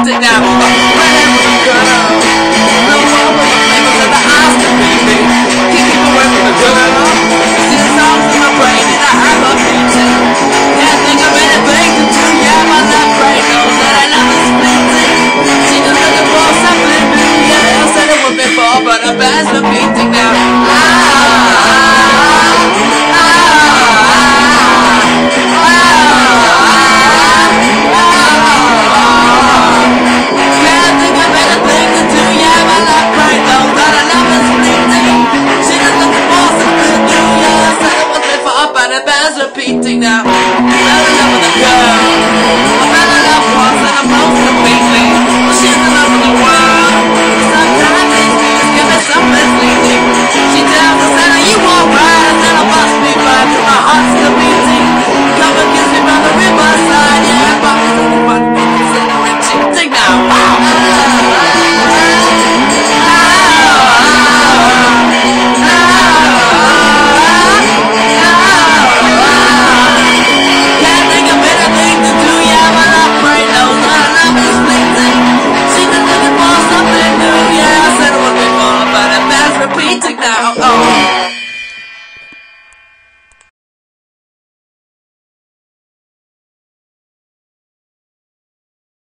repeating now. Red with a girl, no one with the flavors of the eyes to beat me. Keep away from the girl. Still songs in my brain and I have a beating. Can't think of anything to do. Yeah, my left brain knows that I love this fleeting. She just looking for something new. Yeah, I said it was before, but the band's repeating now. Repeating now.